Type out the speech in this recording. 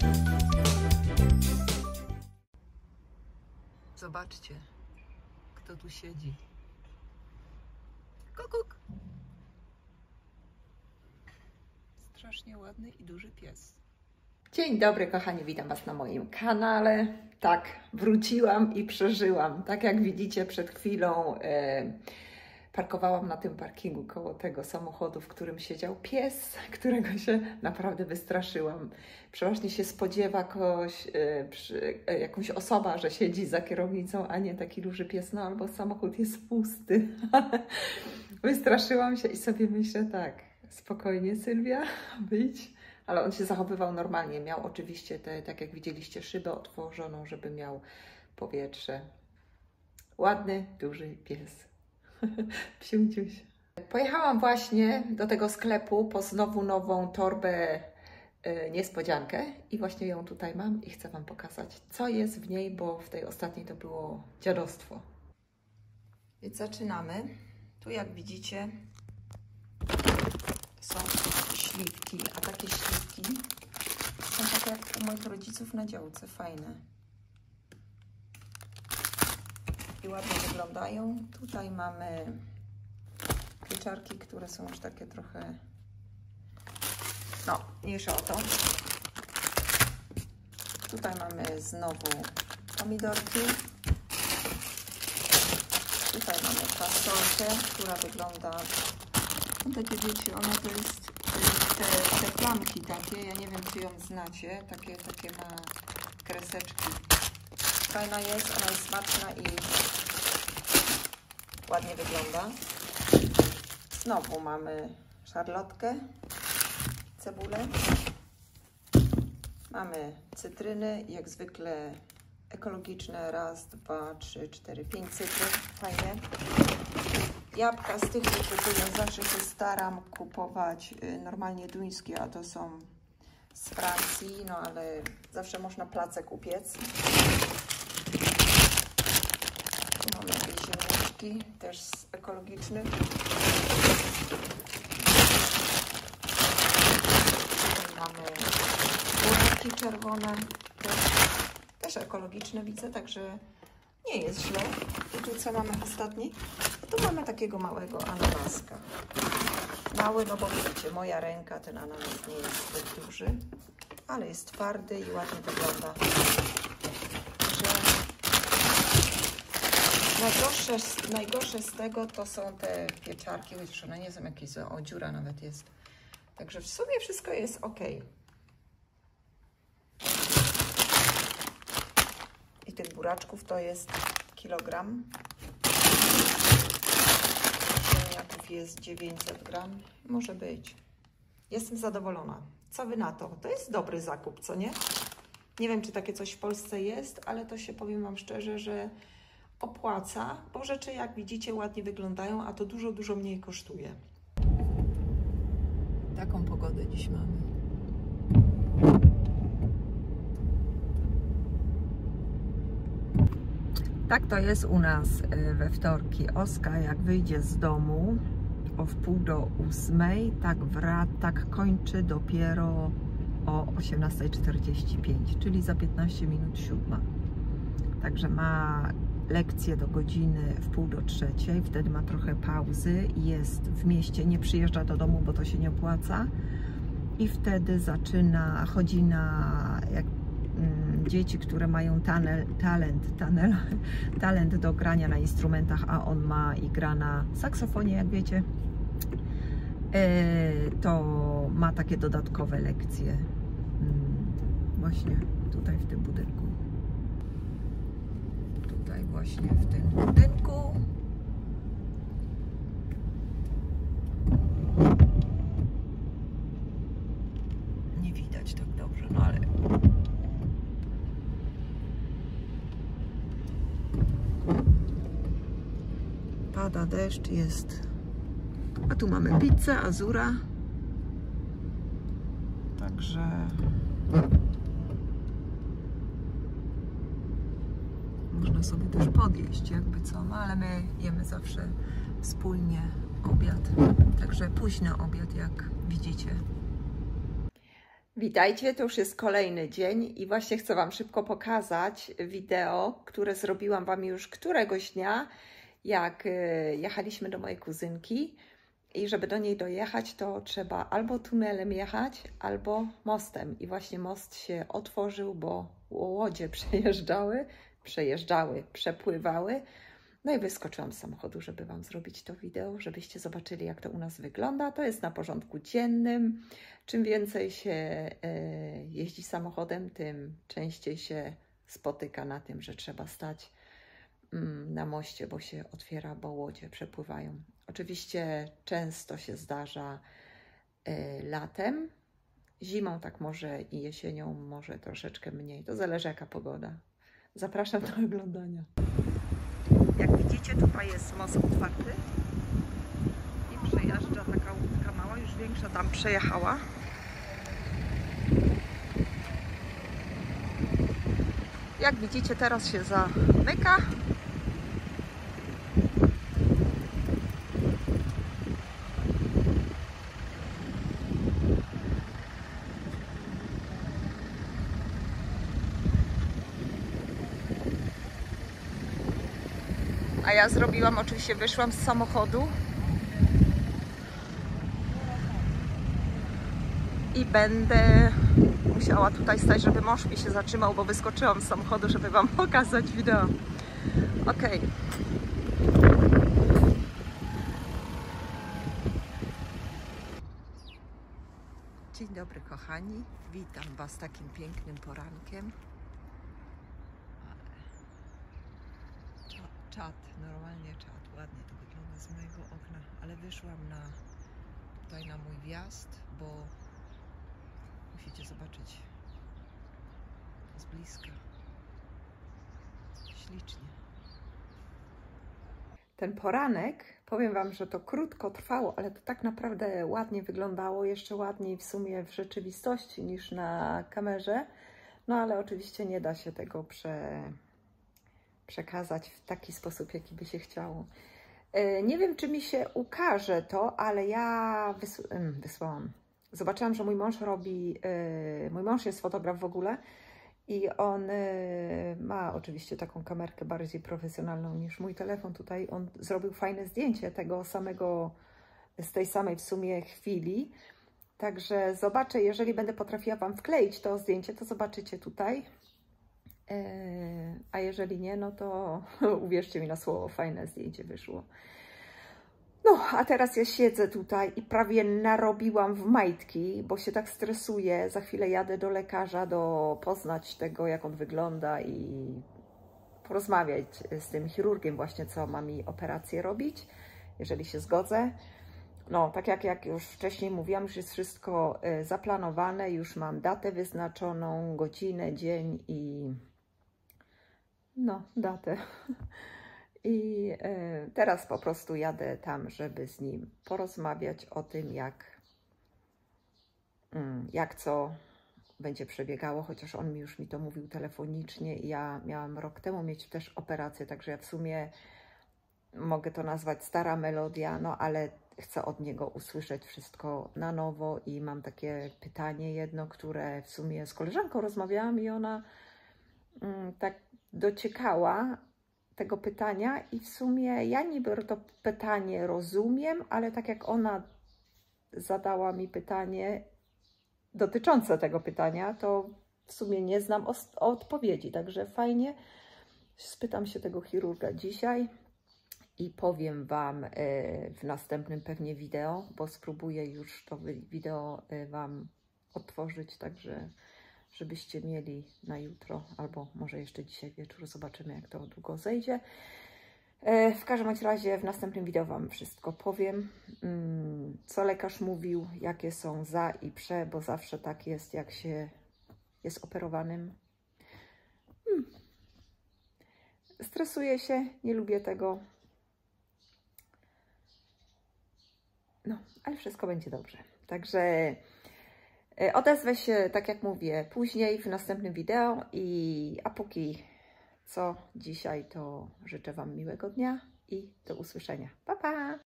Zobaczcie, kto tu siedzi. Kukuk! Strasznie ładny i duży pies. Dzień dobry kochani, witam Was na moim kanale. Tak, wróciłam i przeżyłam. Tak jak widzicie, przed chwilą parkowałam na tym parkingu koło tego samochodu, w którym siedział pies, którego się naprawdę wystraszyłam. Przeważnie się spodziewa jakąś osoba, że siedzi za kierownicą, a nie taki duży pies, no albo samochód jest pusty. Wystraszyłam się i sobie myślę tak, spokojnie Sylwia, wyjdź. Ale on się zachowywał normalnie. Miał oczywiście tak jak widzieliście, szybę otworzoną, żeby miał powietrze. Ładny, duży pies. Psiuciuś. Pojechałam właśnie do tego sklepu po znowu nową torbę niespodziankę i właśnie ją tutaj mam i chcę Wam pokazać, co jest w niej, bo w tej ostatniej to było dziadostwo. Więc zaczynamy. Tu jak widzicie są śliwki, a takie śliwki są takie jak u moich rodziców na działce, fajne. I ładnie wyglądają. Tutaj mamy pieczarki, które są już takie trochę, no, mniejsze o to. Tutaj mamy znowu pomidorki. Tutaj mamy fasolkę, która wygląda, no takie wiecie, ona to jest te plamki takie, ja nie wiem czy ją znacie, takie ma kreseczki. Fajna jest, ona jest smaczna i ładnie wygląda. Znowu mamy szarlotkę, cebulę. Mamy cytryny, jak zwykle ekologiczne, raz, dwa, trzy, cztery, 5 cytryn, fajnie. Jabłka z tych nie kupuję, zawsze się staram kupować normalnie duńskie, a to są z Francji, no ale zawsze można placek upiec. Tu mamy jakieś ziemniaczki, też z ekologicznych. Tutaj mamy buraki czerwone, też ekologiczne widzę, także nie jest źle. I tu co mamy ostatni? Tu mamy takiego małego ananaska. Mały, no bo wiecie, moja ręka, ten ananas nie jest zbyt duży, ale jest twardy i ładnie wygląda. Najgorsze z tego to są te pieczarki, chociaż one nie są jakieś, o, dziura nawet jest. Także w sumie wszystko jest ok. I tych buraczków to jest kilogram. Ziemniaków jest 900 gram. Może być. Jestem zadowolona. Co Wy na to? To jest dobry zakup, co nie? Nie wiem, czy takie coś w Polsce jest, ale to się, powiem Wam szczerze, że opłaca, bo rzeczy, jak widzicie, ładnie wyglądają, a to dużo, dużo mniej kosztuje. Taką pogodę dziś mamy. Tak to jest u nas we wtorki. Oskar jak wyjdzie z domu o 7:30, tak kończy dopiero o 18:45, czyli za 15 minut 7. Także ma lekcję do godziny 2:30, wtedy ma trochę pauzy, jest w mieście, nie przyjeżdża do domu, bo to się nie opłaca i wtedy chodzi na dzieci, które mają talent do grania na instrumentach, a on ma i gra na saksofonie, jak wiecie, to ma takie dodatkowe lekcje właśnie tutaj w tym budynku. Tutaj właśnie w tym budynku. Nie widać tak dobrze, no ale pada deszcz, jest. A tu mamy pizzę Azura. Także można sobie też podjeść, jakby co, no ale my jemy zawsze wspólnie obiad. Także późny obiad, jak widzicie. Witajcie, to już jest kolejny dzień i właśnie chcę Wam szybko pokazać wideo, które zrobiłam Wam już któregoś dnia, jak jechaliśmy do mojej kuzynki i żeby do niej dojechać, to trzeba albo tunelem jechać, albo mostem. I właśnie most się otworzył, bo łodzie przepływały. No i wyskoczyłam z samochodu, żeby Wam zrobić to wideo, żebyście zobaczyli, jak to u nas wygląda. To jest na porządku dziennym. Czym więcej się jeździ samochodem, tym częściej się spotyka na tym, że trzeba stać na moście, bo się otwiera, bo łodzie przepływają. Oczywiście często się zdarza latem, zimą tak może i jesienią może troszeczkę mniej. To zależy, jaka pogoda. Zapraszam do oglądania. Jak widzicie, tutaj jest most otwarty i przejeżdża taka łódka mała, już większa tam przejechała. Jak widzicie, teraz się zamyka. A ja zrobiłam, oczywiście wyszłam z samochodu i będę musiała tutaj stać, żeby mąż mi się zatrzymał, bo wyskoczyłam z samochodu, żeby Wam pokazać wideo. Ok. Dzień dobry, kochani. Witam Was takim pięknym porankiem. Czad, normalnie czad, ładnie to wygląda z mojego okna, ale wyszłam tutaj na mój wjazd, bo musicie zobaczyć z bliska. Ślicznie. Ten poranek, powiem Wam, że to krótko trwało, ale to tak naprawdę ładnie wyglądało, jeszcze ładniej w sumie w rzeczywistości niż na kamerze, no ale oczywiście nie da się tego przekazać w taki sposób, jaki by się chciało. Nie wiem, czy mi się ukaże to, ale ja wysłałam. Zobaczyłam, że mój mąż jest fotograf w ogóle i on ma oczywiście taką kamerkę bardziej profesjonalną niż mój telefon. Tutaj on zrobił fajne zdjęcie tego samego, z tej samej w sumie chwili. Także zobaczę, jeżeli będę potrafiła Wam wkleić to zdjęcie, to zobaczycie tutaj. A jeżeli nie, no to uwierzcie mi na słowo, fajne zdjęcie wyszło. No, a teraz ja siedzę tutaj i prawie narobiłam w majtki, bo się tak stresuję. Za chwilę jadę do lekarza, poznać tego, jak on wygląda i porozmawiać z tym chirurgiem właśnie, co ma mi operację robić, jeżeli się zgodzę. No, tak jak już wcześniej mówiłam, już jest wszystko zaplanowane, już mam datę wyznaczoną, godzinę, dzień i no, datę. I teraz po prostu jadę tam, żeby z nim porozmawiać o tym, jak co będzie przebiegało, chociaż on już mi to mówił telefonicznie i ja miałam rok temu mieć też operację, także ja w sumie mogę to nazwać stara melodia, no ale chcę od niego usłyszeć wszystko na nowo i mam takie pytanie jedno, które w sumie z koleżanką rozmawiałam i ona tak dociekała tego pytania i w sumie ja niby to pytanie rozumiem, ale tak jak ona zadała mi pytanie dotyczące tego pytania, to w sumie nie znam odpowiedzi, także fajnie. Spytam się tego chirurga dzisiaj i powiem Wam w następnym pewnie wideo, bo spróbuję już to wideo Wam otworzyć, także żebyście mieli na jutro, albo może jeszcze dzisiaj wieczór, zobaczymy, jak to długo zejdzie. W każdym razie w następnym wideo Wam wszystko powiem, co lekarz mówił, jakie są za i prze, bo zawsze tak jest, jak się jest operowanym. Stresuję się, nie lubię tego. No, ale wszystko będzie dobrze. Także odezwę się, tak jak mówię, później w następnym wideo. A póki co dzisiaj, to życzę Wam miłego dnia i do usłyszenia. Pa, pa!